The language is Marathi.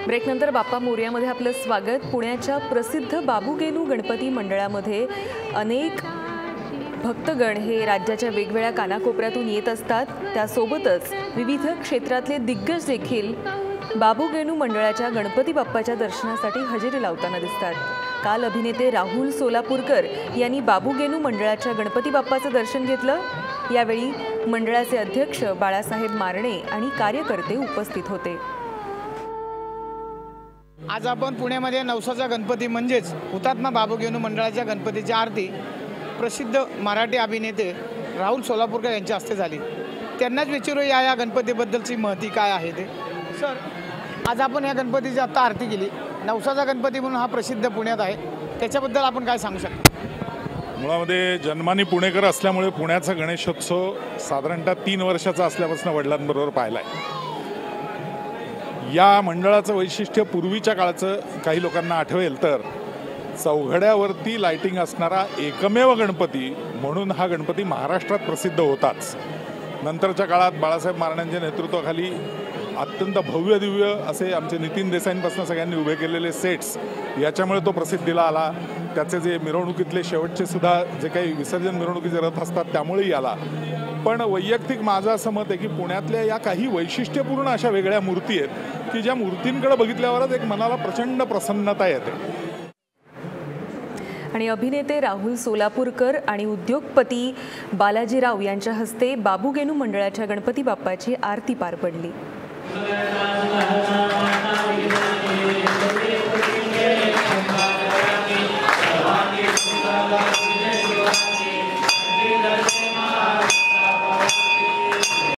ब्रेकनंतर बाप्पा मोरयामध्ये आपलं स्वागत। पुण्याच्या प्रसिद्ध बाबूगेनू गणपती मंडळामध्ये अनेक भक्तगण हे राज्याच्या वेगवेगळ्या कानाकोपऱ्यातून येत असतात। त्यासोबतच विविध क्षेत्रातले दिग्गज देखील बाबूगेनू मंडळाच्या गणपती बाप्पाच्या दर्शनासाठी हजेरी लावताना दिसतात। काल अभिनेते राहुल सोलापूरकर यांनी बाबूगेनू मंडळाच्या गणपती बाप्पाचं दर्शन घेतलं। यावेळी मंडळाचे अध्यक्ष बाळासाहेब मारणे आणि कार्यकर्ते उपस्थित होते। आज आपण पुण्यामध्ये नवसाचा गणपती म्हणजेच हुतात्मा बाबूगेनू मंडळाच्या गणपतीची आरती प्रसिद्ध मराठी अभिनेते राहुल सोलापूरकर यांच्या हस्ते झाली। त्यांनाच विचारू या गणपतीबद्दलची माहिती काय आहे ते। सर, आज आपण या गणपतीची आता आरती केली। नवसाचा गणपती म्हणून हा प्रसिद्ध पुण्यात आहे, त्याच्याबद्दल आपण काय सांगू शकता? मुळामध्ये जन्मानी पुणेकर असल्यामुळे पुण्याचा गणेशोत्सव साधारणतः 3 वर्षाचा असल्यापासून वडिलांबरोबर पाहिला आहे। या मंडळाचं वैशिष्ट्य पूर्वीच्या काळाचं काही लोकांना आठवेल तर चौघड्यावरती लाइटिंग असणारा एकमेव गणपती म्हणून हा गणपती महाराष्ट्रात प्रसिद्ध होताच। नंतरच्या काळात बाळासाहेब मारण्यांच्या नेतृत्वाखाली अत्यंत भव्य दिव्य असे आमचे नितीन देसाईंपासून सगळ्यांनी उभे केलेले सेट्स याच्यामुळे तो प्रसिद्धीला आला। त्याचे जे मिरवणुकीतले शेवटचे सुद्धा जे काही विसर्जन मिरवणुकीचे रथ असतात त्यामुळेही आला। पण वैयक्तिक माझं असं मत आहे की पुण्यातल्या या काही वैशिष्ट्यपूर्ण अशा वेगळ्या मूर्ती आहेत की ज्या मूर्तींकडे बघितल्यावरच एक मनाला प्रचंड प्रसन्नता येते। आणि अभिनेते राहुल सोलापूरकर आणि उद्योगपती बालाजीराव यांच्या हस्ते बाबूगेनू मंडळाच्या गणपती बाप्पाची आरती पार पडली।